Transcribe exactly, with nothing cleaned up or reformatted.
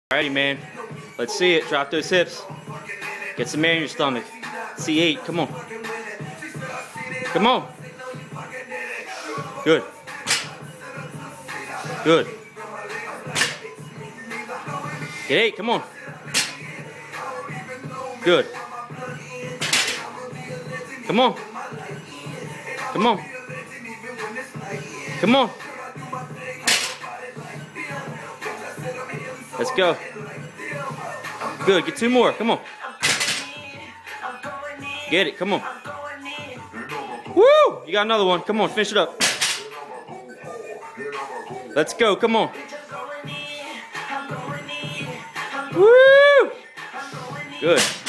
Alrighty, man. Let's see it. Drop those hips. Get some air in your stomach. C eight. Come on. Come on. Good. Good. Get eight. Come on. Good. Come on. Come on. Come on. Let's go. Good. Get two more. Come on. Get it. Come on. Woo! You got another one. Come on. Finish it up. Let's go. Come on. Woo! Good.